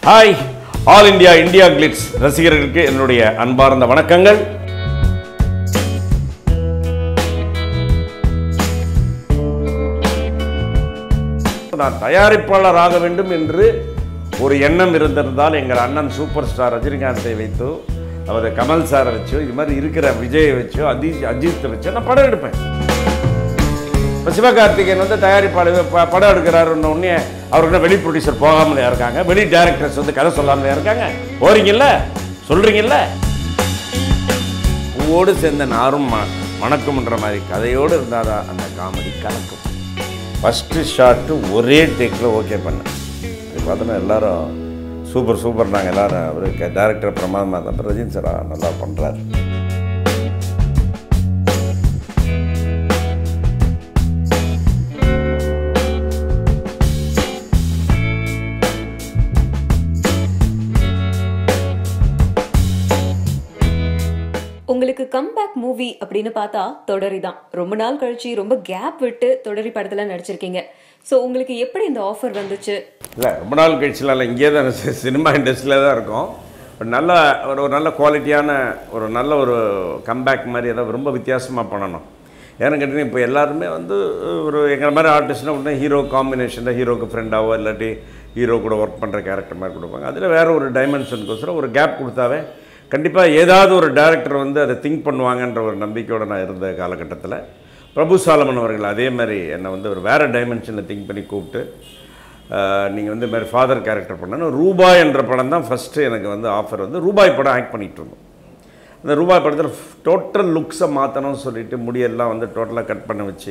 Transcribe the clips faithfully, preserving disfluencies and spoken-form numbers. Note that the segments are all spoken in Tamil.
Hi, all India IndiaGlitz ரசிகர்களுக்கு என்னுடைய அன்பார்ந்த வணக்கங்கள். நான் தயாரிப்பாளர் ஆக வேண்டும் என்று ஒரு எண்ணம் இருந்திருந்தால் எங்கள் அண்ணன் சூப்பர் ஸ்டார் ரஜினிகாந்தை வைத்து அவர் கமல் சாரை வச்சோ இது மாதிரி இருக்கிற விஜயை வச்சோ அஜித் அஜித்தை வச்சோ நான் படம் எடுப்பேன். இப்போ சிவகார்த்திகேயன் வந்து தயாரிப்பாளர் படம் எடுக்கிறாருன்ன உடனே அவருக்கு வெளி ப்ரொடியூசர் போகாமலையா இருக்காங்க, வெளி டைரக்டர்ஸ் வந்து கதை சொல்லாமலையா இருக்காங்க. போறீங்கல்ல, சொல்றீங்கல்ல. பூவோடு சேர்ந்த நாரும் மணக்கும்ன்ற மாதிரி கதையோடு இருந்தாதான் அந்த காமெடி கலக்கும். ஃபஸ்ட்டு ஷாட்டு ஒரே டேக்கில் ஓகே பண்ணேன். இது பார்த்தோன்னா எல்லோரும் சூப்பர் சூப்பர் நாங்கள் எல்லோரும் அவருக்கு டைரக்டர் பிரமாதமாக இருந்தப்போ ரஜினி சார் நல்லா பண்ணுறாரு. உங்களுக்கு கம்பேக் மூவி அப்படின்னு பார்த்தா தொடரி தான். ரொம்ப நாள் கழிச்சு ரொம்ப கேப் விட்டு தொடரி படத்தில் நடிச்சிருக்கீங்க. ஸோ உங்களுக்கு எப்படி இந்த ஆஃபர் வந்துச்சு? இல்லை, ரொம்ப நாள் கழிச்சுலாம் இல்லை, இங்கே தான் சினிமா இண்டஸ்ட்ரியில் தான் இருக்கும். பட் நல்ல ஒரு ஒரு நல்ல குவாலிட்டியான ஒரு நல்ல ஒரு கம்பேக் மாதிரி ஏதாவது ரொம்ப வித்தியாசமாக பண்ணணும். ஏன்னு கேட்டிங்கன்னா இப்போ எல்லாருமே வந்து ஒரு எங்கள் மாதிரி ஆர்டிஸ்ட்னா உடனே ஹீரோ காம்பினேஷனில் ஹீரோக்கு ஃப்ரெண்டாவோ இல்லாட்டி ஹீரோ கூட ஒர்க் பண்ணுற கேரக்டர் மாதிரி கொடுப்பாங்க. அதில் வேறு ஒரு டைமென்ஷனுக்கோசரம் ஒரு கேப் கொடுத்தாவே கண்டிப்பாக ஏதாவது ஒரு டைரக்டர் வந்து அதை திங்க் பண்ணுவாங்கன்ற ஒரு நம்பிக்கையோடு நான் இருந்த காலகட்டத்தில் பிரபு சாலமன் அவர்கள் அதே மாதிரி என்னை வந்து ஒரு வேறு டைமென்ஷனில் திங்க் பண்ணி கூப்பிட்டு நீங்கள் வந்து மாதிரி ஃபாதர் கேரக்டர் பண்ணணும். ரூபாய் என்ற படம் தான் ஃபஸ்ட்டு எனக்கு வந்து ஆஃபர் வந்து. ரூபாய் படம் ஆக்ட் பண்ணிகிட்டு இருந்தோம். அந்த ரூபாய் படத்தில் டோட்டல் லுக்ஸை மாற்றணும்னு சொல்லிவிட்டு முடியெல்லாம் வந்து டோட்டலாக கட் பண்ண வச்சு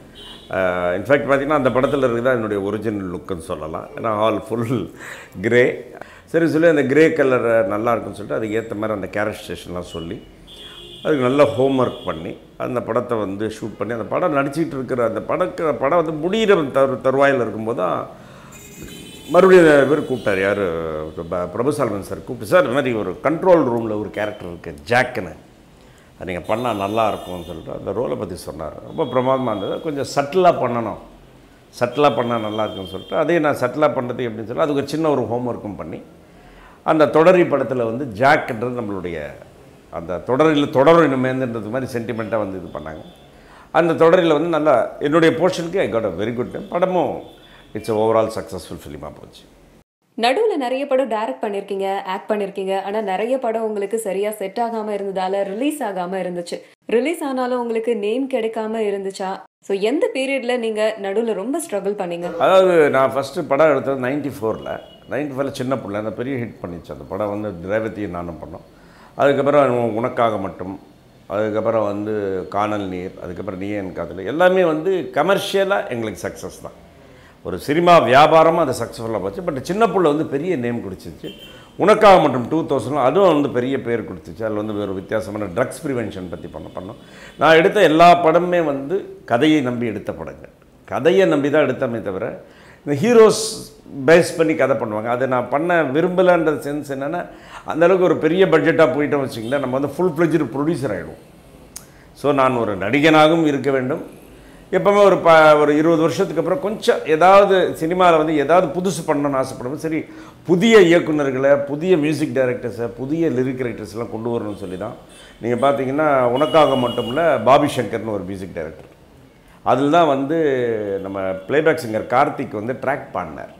இன்ஃபேக்ட் பார்த்திங்கன்னா அந்த படத்தில் இருக்குதான் என்னுடைய ஒரிஜினல் லுக்குன்னு சொல்லலாம். ஏன்னா ஆல் ஃபுல் கிரே. சரி சொல்லி அந்த கிரே கலர் நல்லா இருக்குன்னு சொல்லிட்டு அதுக்கு ஏற்ற மாதிரி அந்த கேரக்டரைசேஷன்லாம் சொல்லி அதுக்கு நல்லா ஹோம் ஒர்க் பண்ணி அந்த படத்தை வந்து ஷூட் பண்ணி அந்த படம் நடிச்சிட்டு இருக்கிற அந்த படக்க படம் வந்து முடிகிற தரு தருவாயில் இருக்கும்போது தான் மறுபடியும் பேர் கூப்பிட்டார். யார்? பிரபு சாலமன் சார் கூப்பிட்டு, சார் இது மாதிரி ஒரு கண்ட்ரோல் ரூமில் ஒரு கேரக்டர் இருக்குது ஜாக்குன்னு, அது நீங்கள் பண்ணால் நல்லா இருக்கும்னு சொல்லிட்டு அந்த ரோலை பற்றி சொன்னார். ரொம்ப பிரமாதமாக இருந்தது. கொஞ்சம் சட்டிலாக பண்ணணும், சட்டிலாக பண்ணால் நல்லா இருக்குன்னு சொல்லிட்டு அதே நான் சட்டிலாக பண்ணுறது எப்படின்னு சொல்லி அதுக்கு ஒரு சின்ன ஒரு ஹோம் ஒர்க்கும் பண்ணி அந்த தொடரி படத்தில் வந்து ஜாக்ன்றது நம்மளுடைய அந்த தொடரில் தொடரினுமேன்றது மாதிரி சென்டிமெண்ட்டாக வந்து இது பண்ணாங்க. அந்த தொடரில் வந்து நல்லா என்னுடைய போர்ஷனுக்கு I got a very good time. படமும் இட்ஸ் ஓவரால் சக்ஸஸ்ஃபுல் ஃபிலிமாக போச்சு. நடுவில் நிறைய படம் டைரக்ட் பண்ணியிருக்கீங்க, ஆக்ட் பண்ணியிருக்கீங்க. ஆனால் நிறைய படம் உங்களுக்கு சரியாக செட் ஆகாமல் இருந்ததால் ரிலீஸ் ஆகாமல் இருந்துச்சு. ரிலீஸ் ஆனாலும் உங்களுக்கு நேம் கிடைக்காம இருந்துச்சா? ஸோ எந்த பீரியடில் நீங்கள் நடுவில் ரொம்ப ஸ்ட்ரகிள் பண்ணீங்க? அதாவது நான் ஃபஸ்ட்டு படம் எடுத்தது நைன்ட்டி ஃபோரில் நைன்ட்டி ஃபோரில் சின்ன பிள்ளை அந்த பெரிய ஹிட் பண்ணிச்சு அந்த படம் வந்து. ரேவதியும் நானும் பண்ணோம். அதுக்கப்புறம் உனக்காக மட்டும், அதுக்கப்புறம் வந்து காணல் நீர், அதுக்கப்புறம் நீ என் காதல், எல்லாமே வந்து கமர்ஷியலாக எங்களுக்கு சக்ஸஸ் தான். ஒரு சினிமா வியாபாரமாக அது சக்ஸஸ்ஃபுல்லாக போச்சு. பட் சின்ன பிள்ளை வந்து பெரிய நேம் கொடுத்துச்சு. உனக்காக மட்டும் டூ தௌசண்ட் அதுவும் வந்து பெரிய பேர் கொடுத்துச்சு. அதில் வந்து ஒரு வித்தியாசமான ட்ரக்ஸ் ப்ரிவென்ஷன் பற்றி பண்ண பண்ணோம். நான் எடுத்த எல்லா படமுமே வந்து கதையை நம்பி எடுத்த படங்கள். கதையை நம்பி தான் எடுத்தமே தவிர இந்த ஹீரோஸ் பேஸ் பண்ணி கதை பண்ணுவாங்க அதை நான் பண்ண விரும்பலைன்ற சென்ஸ் என்னென்னா அந்தளவுக்கு ஒரு பெரிய பட்ஜெட்டாக போயிட்டோம் வச்சிங்களேன், நம்ம வந்து ஃபுல் ஃப்ளெஜ்டு ப்ரொடியூசர் ஆகிடும். ஸோ நான் ஒரு நடிகனாகவும் இருக்க வேண்டும். எப்போவுமே ஒரு ப ஒரு இருபது வருஷத்துக்கு அப்புறம் கொஞ்சம் ஏதாவது சினிமாவில் வந்து ஏதாவது புதுசு பண்ணணும்னு ஆசைப்படுவோம். சரி, புதிய இயக்குநர்களை, புதிய மியூசிக் டைரக்டர்ஸை, புதிய லிரிக் ரைட்டர்ஸ்லாம் கொண்டு வரணும்னு சொல்லி தான் நீங்கள் பார்த்தீங்கன்னா உனக்காக மட்டும் இல்லை பாபி சங்கர்னு ஒரு மியூசிக் டைரக்டர், அதில் தான் வந்து நம்ம பிளேபேக் சிங்கர் கார்த்திக் வந்து ட்ராக் பாடினார்.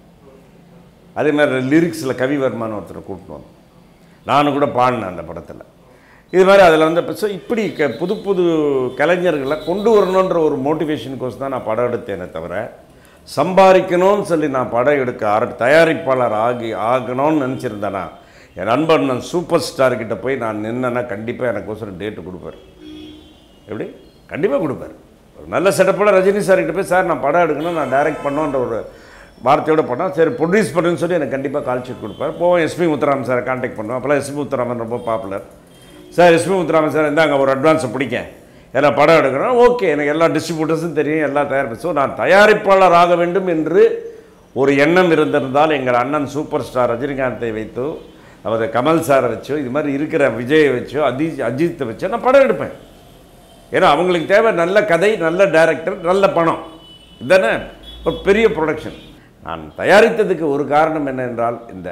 அதே மாதிரி லிரிக்ஸில் கவிவர்மான்னு ஒருத்தர் கூப்பிட்டு வந்தோம். நானும் கூட பாடினேன் அந்த படத்தில். இது மாதிரி அதில் வந்து ஸோ இப்படி க புது புது கலைஞர்களை கொண்டு வரணுன்ற ஒரு மோட்டிவேஷனுக்கோசம் தான் நான் படம் எடுத்தேனே தவிர சம்பாதிக்கணும்னு சொல்லி நான் படம் எடுக்க ஆர தயாரிப்பாளர் ஆகி ஆகணும்னு நினச்சிருந்தேன்னா என் நண்பன் நான் சூப்பர் ஸ்டார்கிட்ட போய் நான் நின்னேன்னா கண்டிப்பாக எனக்கோசரம் டேட்டு கொடுப்பார். எப்படி? கண்டிப்பாக கொடுப்பார். ஒரு நல்ல செட்டப்போட ரஜினி சார்கிட்ட போய், சார் நான் படம் எடுக்கணும், நான் டைரக்ட் பண்ணோன்ற ஒரு வார்த்தையோடு பண்ணால் சரி ப்ரொடியூஸ் பண்ணுன்னு சொல்லி எனக்கு கண்டிப்பாக கால் ஷீட் கொடுப்பார். போவோம் எஸ்பி முத்துராமன் சாரை கான்டாக்ட் பண்ணுவோம். அப்போல்லாம் எஸ்பி முத்துராமன் ரொம்ப popular. Sir SP Muthuraman sir இருந்தாங்க ஒரு அட்வான்ஸை பிடிக்க, ஏன்னா படம் எடுக்கிறோம். ஓகே, எனக்கு எல்லா டிஸ்ட்ரிபியூட்டர்ஸும் தெரியும், எல்லா தயாரிப்பு. ஸோ நான் தயாரிப்பாளர் ஆக வேண்டும் என்று ஒரு எண்ணம் இருந்திருந்தால் எங்கள் அண்ணன் சூப்பர் ஸ்டார் ரஜினிகாந்தை வைத்து அவர் கமல் சாரை வச்சோ இது மாதிரி இருக்கிற விஜயை வச்சோ அஜித் அஜித்தை வச்சோ நான் படம் எடுப்பேன். ஏன்னா அவங்களுக்கு தேவை நல்ல கதை, நல்ல டைரக்டர், நல்ல பணம். இதுதானே ஒரு பெரிய ப்ரொடக்ஷன். நான் தயாரித்ததுக்கு ஒரு காரணம் என்னென்றால் இந்த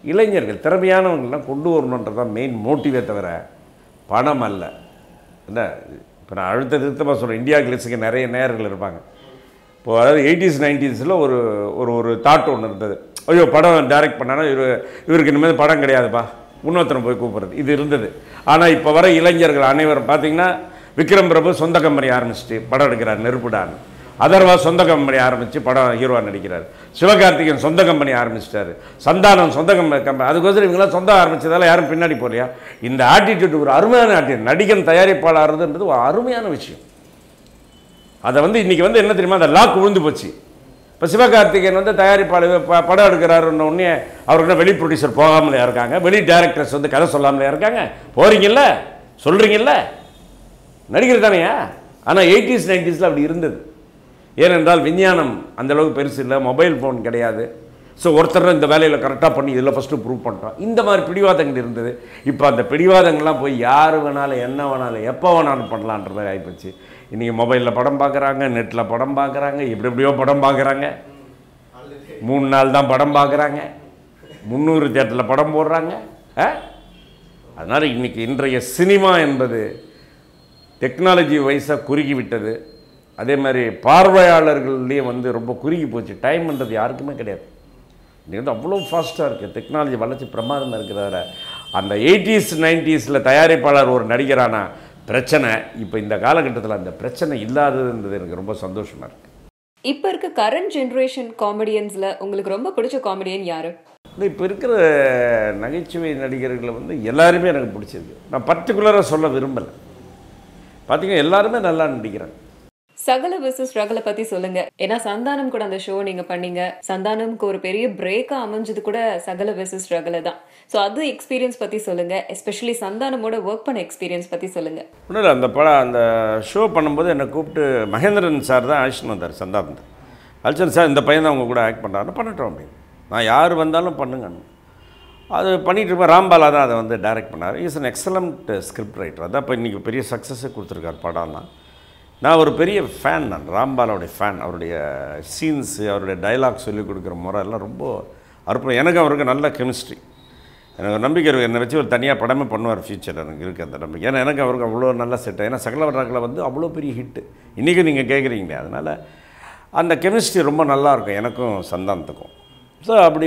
இளைஞர்கள் திறமையானவங்கள்லாம் கொண்டு வரணுன்றதான் மெயின் மோட்டிவே தவிர பணம் அல்ல. என்ன இப்போ நான் அழுத்த திருத்தமாக சொல்கிறேன், இந்தியா கிளிட்ஸுக்கு நிறைய நேயர்கள் இருப்பாங்க. இப்போது அதாவது எயிட்டிஸ் நைன்டீஸில் ஒரு ஒரு ஒரு தாட் ஒன்று இருந்தது. ஐயோ படம் டைரக்ட் பண்ணானா இவர் இவருக்கு இனிமேல் படம் கிடையாதுப்பா, இன்னொருத்தனை போய் கூப்பிட்றது, இது இருந்தது. ஆனால் இப்போ வர இளைஞர்கள் அனைவரும் பார்த்தீங்கன்னா விக்ரம் பிரபு சொந்த கம்பெனி ஆரம்பிச்சுட்டு படம் எடுக்கிறார், நெருப்புடான்னு. அதர்வா சொந்த கம்பெனி ஆரம்பித்து படம் ஹீரோவாக நடிக்கிறார். சிவகார்த்திகேயன் சொந்த கம்பெனி ஆரம்பிச்சிட்டாரு. சந்தானம் சொந்த கம்பெனி கம்பெனி அதுக்கோசரம் இவங்களாம் சொந்தம் ஆரம்பித்ததால் யாரும் பின்னாடி போகலையா? இந்த ஆட்டிடியூட் ஒரு அருமையான ஆட்டிடியூட். நடிகன் தயாரிப்பாளர்ன்றது ஒரு அருமையான விஷயம். அதை வந்து இன்றைக்கி வந்து என்ன தெரியுமா, அந்த லாக் விழுந்து போச்சு. இப்போ சிவகார்த்திகேயன் வந்து தயாரிப்பாளர் ப படம் எடுக்கிறாருன்ன உடனே அவருக்கு வெளி ப்ரொடியூசர் போகாமலையா இருக்காங்க, வெளி டைரக்டர்ஸ் வந்து கதை சொல்லாமலையா இருக்காங்க? போகிறீங்கல்ல, சொல்கிறீங்கல்ல, நடிகர் தானேயா. ஆனால் எயிட்டிஸ் நைன்டிஸில் அப்படி இருந்தது. ஏனென்றால் விஞ்ஞானம் அந்தளவுக்கு பெருசு இல்லை, மொபைல் ஃபோன் கிடையாது. ஸோ ஒருத்தர் இந்த வேலையில் கரெக்டாக பண்ணி இதில் ஃபஸ்ட்டு ப்ரூவ் பண்ணுறோம். இந்த மாதிரி பிடிவாதங்கள் இருந்தது. இப்போ அந்த பிடிவாதங்கள்லாம் போய் யார் வேணாலும் என்ன வேணாலும் எப்போ வேணாலும் பண்ணலான்ற மாதிரி ஆகிப்போச்சு. இன்றைக்கி மொபைலில் படம் பார்க்குறாங்க, நெட்டில் படம் பார்க்குறாங்க, எப்படி எப்படியோ படம் பார்க்குறாங்க. மூணு நாள் தான் படம் பார்க்குறாங்க, முந்நூறு தேட்டரில் படம் போடுறாங்க. அதனால் இன்றைக்கி இன்றைய சினிமா என்பது டெக்னாலஜி வைஸாக குறுகி விட்டது. அதே மாதிரி பார்வையாளர்கள்லேயே வந்து ரொம்ப குறுகி போச்சு. டைம்ன்றது யாருக்குமே கிடையாது. இன்றைக்கி வந்து அவ்வளோ ஃபாஸ்ட்டாக இருக்குது, டெக்னாலஜி வளர்ச்சி பிரமாதமாக இருக்கிறதால அந்த எயிட்டிஸ் நைன்டிஸில் தயாரிப்பாளர் ஒரு நடிகரான பிரச்சனை இப்போ இந்த காலகட்டத்தில் அந்த பிரச்சனை இல்லாததுன்றது எனக்கு ரொம்ப சந்தோஷமாக இருக்குது. இப்போ இருக்க கரண்ட் ஜென்ரேஷன் காமெடியன்ஸில் உங்களுக்கு ரொம்ப பிடிச்ச காமெடியன் யார்? இப்போ இருக்கிற நகைச்சுவை நடிகர்களை வந்து எல்லாருமே எனக்கு பிடிச்சிருக்கு. நான் பர்டிகுலராக சொல்ல விரும்பலை. பார்த்தீங்கன்னா எல்லாருமே நல்லா நடிக்கிறாங்க. சகல விசஸ் ரகலை பத்தி சொல்லுங்க. ஏன்னா சந்தானம் கூட அந்த ஷோ நீங்க பண்ணீங்க. சந்தானம்க்கு ஒரு பெரிய பிரேக்கா அமைஞ்சது கூட சகல விசஸ் ரகலை தான். ஸோ அது எக்ஸ்பீரியன்ஸ் பத்தி சொல்லுங்க. எஸ்பெஷலி சந்தானமோட ஒர்க் பண்ண எக்ஸ்பீரியன்ஸ் பத்தி சொல்லுங்க. ஒன்றும் இல்லை, அந்த படம் அந்த ஷோ பண்ணும்போது என்னை கூப்பிட்டு மகேந்திரன் சார் தான் அழைச்சிட்டு வந்தார். சந்தானம் அழைச்சன் சார், இந்த பையன் தான் அவங்க கூட ஆக்ட் பண்ணுறாருன்னு பண்ணட்டும் அப்படின்னு. நான் யார் வந்தாலும் பண்ணுங்க அது பண்ணிகிட்டு இருப்பேன். ராம்பாலா தான் அதை வந்து டைரக்ட் பண்ணார். Is an excellent script writer. அதான் இப்போ இன்றைக்கி பெரிய சக்ஸஸே கொடுத்துருக்கார் படம்லாம். நான் ஒரு பெரிய ஃபேன், நான் ராம்பாலாவுடைய ஃபேன். அவருடைய சீன்ஸு, அவருடைய டைலாக் சொல்லிக் கொடுக்குற முறை எல்லாம் ரொம்ப அற்புதம். எனக்கு அவருக்கு நல்ல கெமிஸ்ட்ரி. எனக்கு ஒரு நம்பிக்கை இருக்குது, என்னை வச்சு ஒரு தனியாக படமே பண்ணுவார் ஃபியூச்சர். எனக்கு இருக்குது அந்த நம்பிக்கை. ஏன்னா எனக்கு அவருக்கு அவ்வளோ நல்லா செட். ஏன்னா சகல ரகலை வந்து அவ்வளோ பெரிய ஹிட்டு. இன்றைக்கும் நீங்கள் கேட்குறீங்களே, அதனால் அந்த கெமிஸ்ட்ரி ரொம்ப நல்லாயிருக்கும் எனக்கும் சந்தானத்துக்கும். ஸோ அப்படி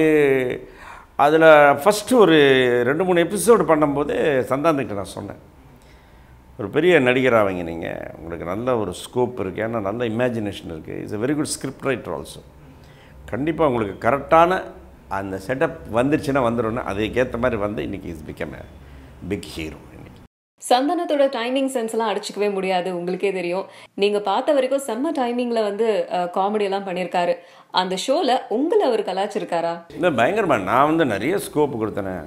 அதில் ஃபஸ்ட்டு ஒரு ரெண்டு மூணு எபிசோடு பண்ணும்போது சந்தானத்துக்கிட்ட நான் சொன்னேன், ஒரு பெரிய நடிகராகவங்க நீங்கள், உங்களுக்கு நல்ல ஒரு ஸ்கோப் இருக்குது, ஏன்னா நல்ல இமேஜினேஷன் இருக்குது, it's a very good script writer also. கண்டிப்பாக உங்களுக்கு கரெக்டான அந்த செட்டப் வந்துருச்சுன்னா வந்துடும்னா அதுக்கேற்ற மாதிரி வந்து இன்றைக்கி is become a big hero. சந்தானத்தோட டைமிங் சென்ஸ் எல்லாம் அடிச்சுக்கவே முடியாது, உங்களுக்கே தெரியும். நீங்கள் பார்த்த வரைக்கும் செம்ம டைமிங்கில் வந்து காமெடியெல்லாம் பண்ணியிருக்காரு. அந்த ஷோவில் உங்களை அவர் கலாச்சிருக்காரா? இல்லை, பயங்கரமா. நான் வந்து நிறைய ஸ்கோப்பு கொடுத்தேனே.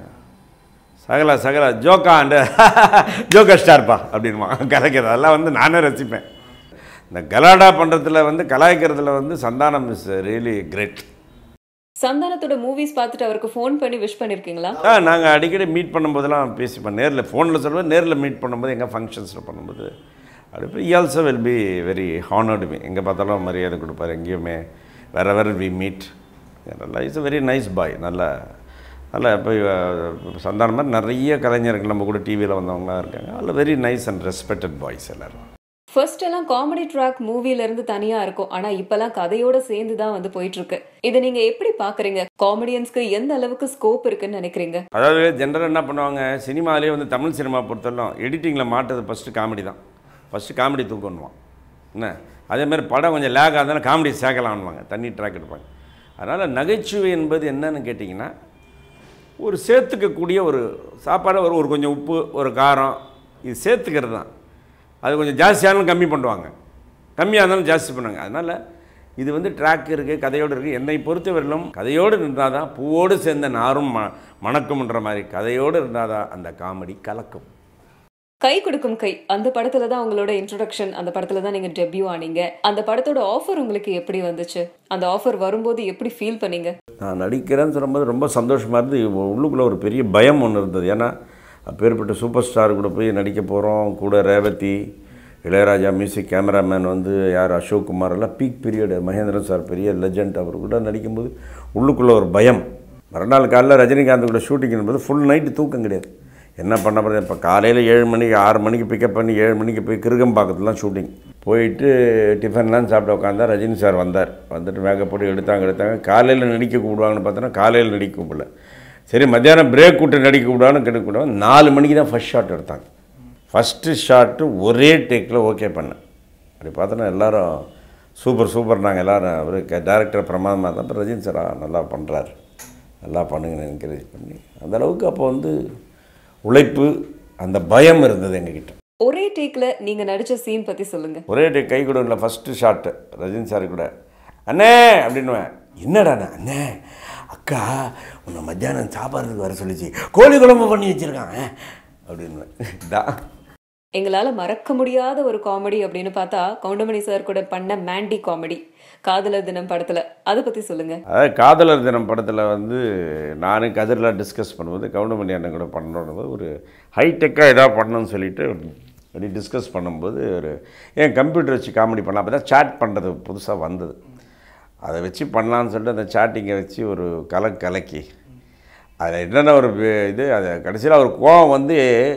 சகலா சகலா ஜோக்கா அண்ட் ஜோக்கா ஸ்டார்ப்பா அப்படின்மா கலாய்க்கிறது அதெல்லாம் வந்து நானே ரசிப்பேன். இந்த கலாடா பண்ணுறதுல வந்து கலாய்க்கிறதுல வந்து சந்தானம் இஸ் ரியலி கிரேட். சந்தானத்தோட மூவிஸ் பார்த்துட்டு அவருக்கு ஃபோன் பண்ணி விஷ் பண்ணியிருக்கீங்களா? ஆ, நாங்கள் அடிக்கடி மீட் பண்ணும்போதெல்லாம் பேசிப்போம். நேரில் ஃபோனில் சொல்லுவேன், நேரில் மீட் பண்ணும்போது எங்கள் ஃபங்க்ஷன்ஸில் பண்ணும்போது அப்படி he also will be very honoured me. எங்கே பார்த்தாலும் மரியாதை கொடுப்பார் எங்கேயுமே. வேறு வேறு வி மீட். நல்லா it's a very nice boy. நல்லா நல்லா இப்போ சந்தானம் மாதிரி நிறைய கலைஞர்கள் நம்ம கூட டிவியில் வந்தவங்களாம் இருக்காங்க. அதில் very nice and respected boys எல்லோரும். ஃபர்ஸ்ட் எல்லாம் காமெடி ட்ராக் மூவில இருந்து தனியா இருக்கும், ஆனா இப்பெல்லாம் கதையோட சேர்ந்து தான் வந்து போயிட்டு இருக்கு. இதை நீங்க எப்படி பாக்குறீங்க? காமெடியன்ஸ்க்கு எந்த அளவுக்கு ஸ்கோப் இருக்குன்னு நினைக்கிறீங்க? அதாவது ஜென்ரல் என்ன பண்ணுவாங்க, சினிமாலேயே வந்து தமிழ் சினிமா பொறுத்தவரைக்கும் எடிட்டிங்கில் மாட்டுறது ஃபஸ்ட்டு காமெடி தான். ஃபஸ்ட்டு காமெடி தூக்கணுவான் என்ன. அதேமாதிரி படம் கொஞ்சம் லேக் ஆகுதுன்னா காமெடி சேர்க்கலான்வாங்க, தண்ணி ட்ராக் எடுப்பாங்க. அதனால் நகைச்சுவை என்பது என்னன்னு கேட்டிங்கன்னா, ஒரு சேர்த்துக்கக்கூடிய ஒரு சாப்பாடு, ஒரு ஒரு கொஞ்சம் உப்பு, ஒரு காரம், இது சேர்த்துக்கிறது தான். அது கொஞ்சம் ஜாஸ்தியானாலும் கம்மி பண்ணுவாங்க, கம்மியாக இருந்தாலும் ஜாஸ்தி பண்ணுவாங்க. அதனால் இது வந்து ட்ராக் இருக்குது, கதையோடு இருக்குது. என்னை பொறுத்தவரையிலும் கதையோடு இருந்தால் தான் பூவோடு சேர்ந்த நாரும் ம மணக்கும்ன்ற மாதிரி கதையோடு இருந்தால் தான் அந்த காமெடி கலக்கும். கை கொடுக்கும் கை அந்த படத்துல தான் உங்களோட இன்ட்ரோடக்ஷன், அந்த படத்துல தான் நீங்க டெபியூ ஆனீங்க. அந்த படத்தோட ஆஃபர் உங்களுக்கு எப்படி வந்துச்சு? அந்த ஆஃபர் வரும்போது எப்படி ஃபீல் பண்ணீங்க? நான் நடிக்கிறேன்னு சொல்லும்போது ரொம்ப சந்தோஷமாக இருந்து, உள்ளுக்குள்ளே ஒரு பெரிய பயம் ஒன்று இருந்தது. ஏன்னா அப்பேற்பட்ட சூப்பர் ஸ்டார் கூட போய் நடிக்க போகிறோம். கூட ரேவதி, இளையராஜா, மியூசிக் கேமராமேன் வந்து யார், அசோக் குமார் எல்லாம் பீக் பீரியடு. மகேந்திரன் சார் பெரிய லெஜண்ட், அவர் கூட நடிக்கும்போது உள்ளுக்குள்ளே ஒரு பயம். மறுநாள் காலையில் ரஜினிகாந்த் கூட ஷூட்டிங் போது ஃபுல் நைட்டு தூக்கம் கிடையாது. என்ன பண்ண போகிறது, இப்போ காலையில் ஏழு மணிக்கு ஆறு மணிக்கு பிக்கப் பண்ணி ஏழு மணிக்கு போய் கிருகம்பாக்கத்துலாம் ஷூட்டிங் போயிட்டு டிஃபன்லாம் சாப்பிட்டு உட்காந்தா ரஜினி சார் வந்தார். வந்துட்டு மேக்கப் போட்டு எடுத்தாங்க எடுத்தாங்க காலையில் நடிக்க கூப்பிடுவாங்கன்னு பார்த்தோன்னா காலையில் நடிக்க கூப்பிடல. சரி மத்தியானம் பிரேக் விட்டு நடிக்க கூப்பிடுவான்னு கிடைக்க கூப்பிடுவாங்க. நாலு மணிக்கு தான் ஃபஸ்ட் ஷாட் எடுத்தாங்க. ஃபஸ்ட்டு ஷாட்டு ஒரே டேக்கில் ஓகே பண்ணேன். அப்படி பார்த்தோன்னா எல்லோரும் சூப்பர் சூப்பர் நாங்கள் எல்லோரும் அவர் டேரக்டர் பிரமாதமாக இருந்தால் அப்புறம் ரஜினி சார் நல்லா பண்ணுறாரு, நல்லா பண்ணுங்கன்னு என்கரேஜ் பண்ணி அந்தளவுக்கு அப்போ வந்து உழைப்பு அந்த பயம் இருந்தது எங்ககிட்ட. ஒரே டேக்கில் நீங்கள் நடித்த சீன் பற்றி சொல்லுங்கள். ஒரே டேக் கை கூட இல்லை. ஃபஸ்ட்டு ஷாட்டு ரஜினி சார் கூட அண்ணே அப்படின்னுவேன். என்னடாண்ணே அண்ணே அக்கா உன்னை மத்தியானம் சாப்பாடுறதுக்கு வர சொல்லிச்சு, கோழி குழம்பு பண்ணி வச்சுருக்காங்க அப்படின்னுவேன். தான் எங்களால் மறக்க முடியாத ஒரு காமெடி அப்படின்னு பார்த்தா கவுண்டமணி சார் கூட பண்ண மேண்டி காமெடி காதலர் தினம் படத்தில், அதை பற்றி சொல்லுங்கள். அதாவது காதலர் தினம் படத்தில் வந்து நானும் கதிரெலாம் டிஸ்கஸ் பண்ணும்போது கவுண்டமணி அண்ணன் கூட பண்ணணும்போது ஒரு ஹைடெக்காக எதாவது பண்ணணும்னு சொல்லிட்டு அப்படி டிஸ்கஸ் பண்ணும்போது ஒரு ஏன் கம்ப்யூட்டர் வச்சு காமெடி பண்ணலாம், அப்போ தான் சேட் பண்ணுறது புதுசாக வந்தது. அதை வச்சு பண்ணலான்னு சொல்லிட்டு அந்த சேட்டிங்கை வச்சு ஒரு கலக்கு கலக்கி அதில் என்னென்ன ஒரு இது அதை கடைசியில் ஒரு கோவம் வந்து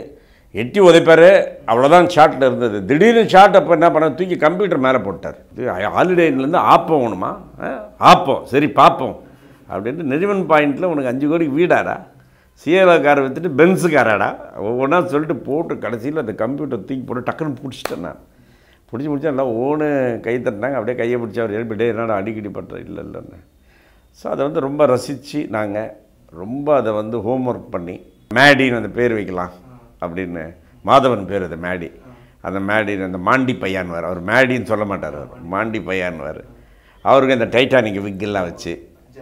எட்டி உதைப்பார். அவ்வளோதான் ஷாட்டில் இருந்தது. திடீர்னு ஷாட் அப்போ என்ன பண்ண தூக்கி கம்ப்யூட்டர் மேலே போட்டார். இது ஹாலிடேலேருந்து ஆப்பம் வேணுமா, ஆப்போம் சரி பார்ப்போம் அப்படின்ட்டு நெரிவன் பாயிண்டில் உனக்கு அஞ்சு கோடிக்கு வீடாடா, சிஏல காரை விற்றுட்டு பென்ஸு காராடா ஒவ்வொன்றா சொல்லிட்டு போட்டு கடைசியில் அந்த கம்ப்யூட்டர் தூக்கி போட்டு டக்குன்னு பிடிச்சிட்டேன். நான் பிடிச்சி பிடிச்சா எல்லாம் ஓன்னு கை தட்டினாங்க. அப்படியே கையை பிடிச்சி அவர் எழுப்பிட்டே என்னடா அடிக்கடி பண்ணுறேன் இல்லை இல்லைன்னு. ஸோ அதை வந்து ரொம்ப ரசித்து நாங்கள் ரொம்ப அதை வந்து ஹோம் ஒர்க் பண்ணி மேடின்னு அந்த பேர் வைக்கலாம் அப்படின்னு மாதவன் பேர் அது மேடி. அந்த மேடின்னு அந்த மாண்டி பையான்வார். அவர் மேடின்னு சொல்ல மாட்டார், அவர் மாண்டி பையான்வார். அவருக்கு அந்த டைட்டானிக் விக்கெல்லாம் வச்சு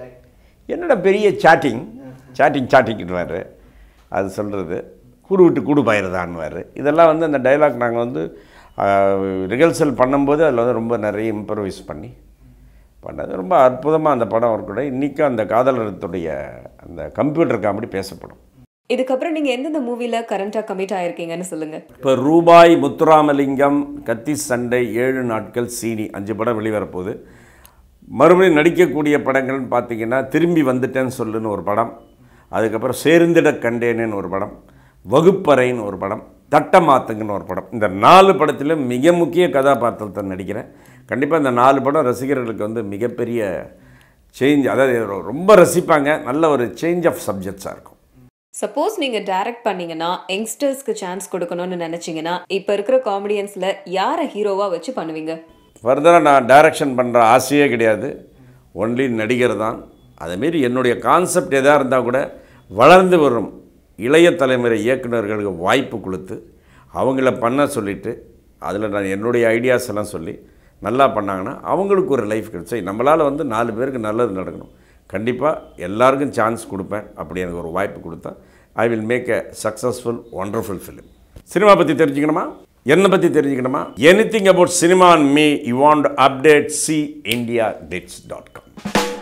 என்னடா பெரிய சாட்டிங் சாட்டிங் சாட்டிங்னுவார். அது சொல்கிறது கூடு விட்டு கூடு பாயிரதான்வார். இதெல்லாம் வந்து அந்த டைலாக் நாங்கள் வந்து ரிஹர்சல் பண்ணும்போது அதில் வந்து ரொம்ப நிறைய இம்ப்ரவைஸ் பண்ணி பண்ணது ரொம்ப அற்புதமாக அந்த படம் அவர் கூட இன்றைக்கும் அந்த காதலரத்துடைய அந்த கம்ப்யூட்டர் காமெடி பேசப்படும். இதுக்கப்புறம் நீங்கள் எந்தெந்த மூவியில் கரண்ட்டாக கமிட் ஆகிருக்கீங்கன்னு சொல்லுங்கள். இப்போ ரூபாய், முத்துராமலிங்கம், கத்தி சண்டை, ஏழு நாட்கள், சீனி அஞ்சு படம் வெளிவரப்போகுது. மறுபடியும் நடிக்கக்கூடிய படங்கள்னு பார்த்தீங்கன்னா திரும்பி வந்துட்டேன்னு சொல்லுன்னு ஒரு படம், அதுக்கப்புறம் சேர்ந்திட கண்டேனேன்னு ஒரு படம், வகுப்பறைன்னு ஒரு படம், தட்டமாத்துங்கன்னு ஒரு படம். இந்த நாலு படத்திலும் மிக முக்கிய கதாபாத்திரத்தை நடிக்கிறேன். கண்டிப்பாக இந்த நாலு படம் ரசிகர்களுக்கு வந்து மிகப்பெரிய சேஞ்ச், அதாவது ரொம்ப ரசிப்பாங்க. நல்ல ஒரு சேஞ்ச் ஆஃப் சப்ஜெக்ட்ஸாக இருக்கும். சப்போஸ் நீங்கள் டைரக்ட் பண்ணீங்கன்னா யங்ஸ்டர்ஸ்க்கு சான்ஸ் கொடுக்கணும்னு நினச்சிங்கன்னா இப்போ இருக்கிற காமெடியன்ஸில் யாரை ஹீரோவாக வச்சு பண்ணுவீங்க? ஃபர்தராக நான் டைரக்ஷன் பண்ணுற ஆசையே கிடையாது, ஒன்லி நடிகர் தான். அதேமாரி என்னுடைய கான்செப்ட் எதாக இருந்தால் கூட வளர்ந்து வரும் இளைய தலைமுறை இயக்குநர்களுக்கு வாய்ப்பு கொடுத்து அவங்கள பண்ண சொல்லிவிட்டு அதில் நான் என்னுடைய ஐடியாஸ் எல்லாம் சொல்லி நல்லா பண்ணாங்கன்னா அவங்களுக்கு ஒரு லைஃப் கிடைச்சி நம்மளால் வந்து நாலு பேருக்கு நல்லது நடக்கணும். கண்டிப்பாக எல்லாருக்கும் சான்ஸ் கொடுப்பேன். அப்படி எனக்கு ஒரு வாய்ப்பு கொடுத்தா I will make a successful wonderful film. Cinema பற்றி தெரிஞ்சுக்கணுமா, என்னை பற்றி தெரிஞ்சுக்கணுமா, anything about cinema and me you want update see India glitz dot com.